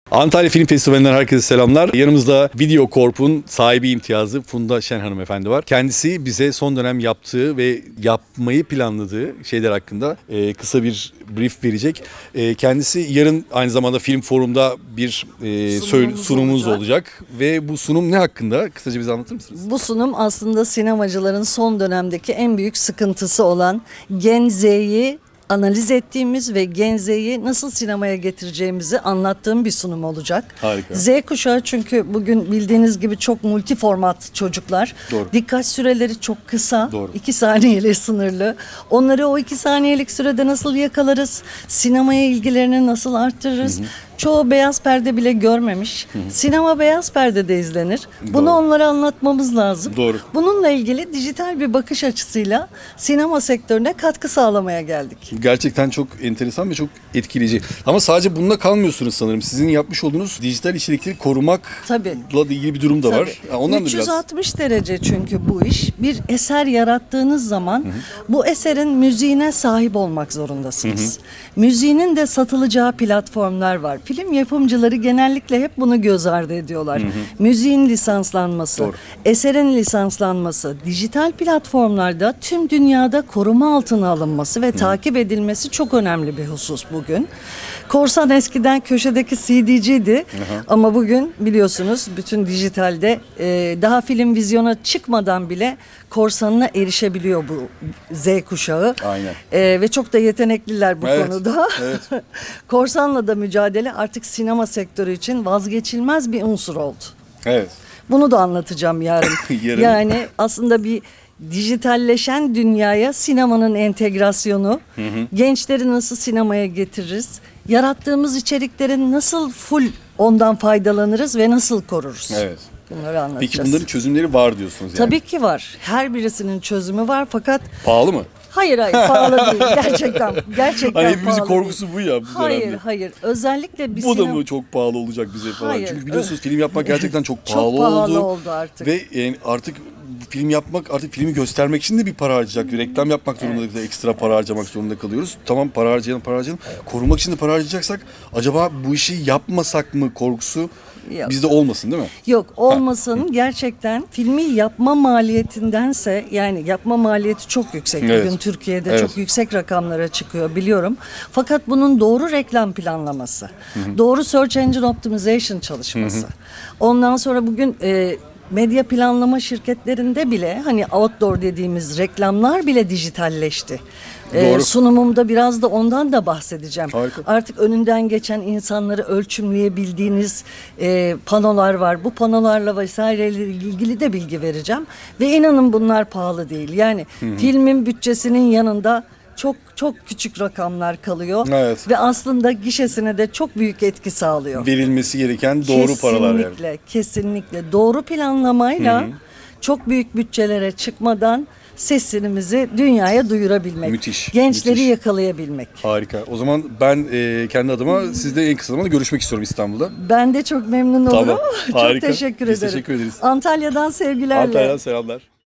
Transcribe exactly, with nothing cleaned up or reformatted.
Antalya Film Festivali'nden herkese selamlar. Yanımızda Videocorp'un sahibi imtiyazı Funda Şen hanımefendi var. Kendisi bize son dönem yaptığı ve yapmayı planladığı şeyler hakkında e, kısa bir brief verecek. E, kendisi yarın aynı zamanda Film Forum'da bir e, sunumumuz, sunumumuz olacak. olacak. Ve bu sunum ne hakkında? Kısaca bize anlatır mısınız? Bu sunum aslında sinemacıların son dönemdeki en büyük sıkıntısı olan Gen Z'yi analiz ettiğimiz ve Gen Z'yi nasıl sinemaya getireceğimizi anlattığım bir sunum olacak. Harika. Z kuşağı çünkü bugün bildiğiniz gibi çok multi format çocuklar. Doğru. Dikkat süreleri çok kısa. Doğru. iki saniyeyle sınırlı. Onları o iki saniyelik sürede nasıl yakalarız? Sinemaya ilgilerini nasıl arttırırız? Hı hı. Çoğu beyaz perde bile görmemiş. Hı hı. Sinema beyaz perdede izlenir. Bunu Doğru. onlara anlatmamız lazım. Doğru. Bununla ilgili dijital bir bakış açısıyla sinema sektörüne katkı sağlamaya geldik. Gerçekten çok enteresan ve çok etkileyici. Ama sadece bununla kalmıyorsunuz sanırım. Sizin yapmış olduğunuz dijital içerikleri korumakla Tabii. ilgili bir durum da Tabii. var. Ondan üç yüz altmış da biraz... derece çünkü bu iş. Bir eser yarattığınız zaman hı hı. bu eserin müziğine sahip olmak zorundasınız. Hı hı. Müziğinin de satılacağı platformlar var. Film yapımcıları genellikle hep bunu göz ardı ediyorlar. Hı hı. Müziğin lisanslanması, Doğru. eserin lisanslanması, dijital platformlarda tüm dünyada koruma altına alınması ve hı. takip edilmesi çok önemli bir husus bugün. Korsan eskiden köşedeki C D'ciydi hı hı. ama bugün biliyorsunuz bütün dijitalde e, daha film vizyona çıkmadan bile korsanına erişebiliyor bu Z kuşağı. Aynen. E, ve çok da yetenekliler bu evet. konuda. Evet. Korsanla da mücadele artık sinema sektörü için vazgeçilmez bir unsur oldu. Evet. Bunu da anlatacağım yarın. yarın. Yani aslında bir dijitalleşen dünyaya sinemanın entegrasyonu, hı hı. gençleri nasıl sinemaya getiririz, yarattığımız içeriklerin nasıl full ondan faydalanırız ve nasıl koruruz? Evet. Bunları anlatacağız. Peki bunların çözümleri var diyorsunuz yani. Tabii ki var. Her birisinin çözümü var fakat... Pahalı mı? Hayır hayır pahalı değil. Gerçekten gerçekten hani hepimizin pahalı korkusu değil. bu ya bu Hayır dönemde. hayır. Özellikle bir Bu sinema... da mı çok pahalı olacak bize falan? Hayır. Çünkü biliyorsunuz film yapmak gerçekten çok pahalı oldu. Çok pahalı oldu artık. Ve yani artık film yapmak, artık filmi göstermek için de bir para harcayacak. Reklam yapmak zorunda evet. da ekstra para harcamak zorunda kalıyoruz. Tamam para harcayalım, para harcayalım. Korumak için de para harcayacaksak acaba bu işi yapmasak mı korkusu Yok. bizde olmasın değil mi? Yok olmasın. Ha. Gerçekten filmi yapma maliyetindense yani yapma maliyeti çok yüksek. Evet. Bugün Türkiye'de evet. çok yüksek rakamlara çıkıyor biliyorum. Fakat bunun doğru reklam planlaması, hı hı. doğru search engine optimization çalışması. Hı hı. Ondan sonra bugün e, medya planlama şirketlerinde bile hani outdoor dediğimiz reklamlar bile dijitalleşti. Ee, sunumumda biraz da ondan da bahsedeceğim. Harika. Artık önünden geçen insanları ölçümleyebildiğiniz e, panolar var. Bu panolarla vesaireyle ilgili de bilgi vereceğim. Ve inanın bunlar pahalı değil. Yani Hı-hı. filmin bütçesinin yanında çok çok küçük rakamlar kalıyor evet. ve aslında gişesine de çok büyük etki sağlıyor. Verilmesi gereken doğru kesinlikle, paralar yani. Kesinlikle, kesinlikle. Doğru planlamayla Hı-hı. çok büyük bütçelere çıkmadan sesimizi dünyaya duyurabilmek. Müthiş. Gençleri müthiş. yakalayabilmek. Harika. O zaman ben e, kendi adıma sizle en kısa zamanda görüşmek istiyorum İstanbul'da. Ben de çok memnun olurum. Tamam. Çok Harika. teşekkür Biz ederim. teşekkür ederiz. Antalya'dan sevgilerle. Antalya'dan selamlar.